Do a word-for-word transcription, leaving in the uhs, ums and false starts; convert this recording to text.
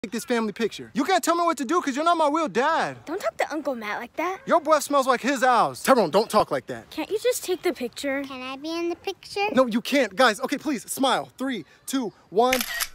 take this family picture. You can't tell me what to do because you're not my real dad. Don't talk to Uncle Matt like that. Your breath smells like his owls. Tyrone, don't talk like that. Can't you just take the picture? Can I be in the picture? No, you can't. Guys, okay, please, smile. Three, two, one.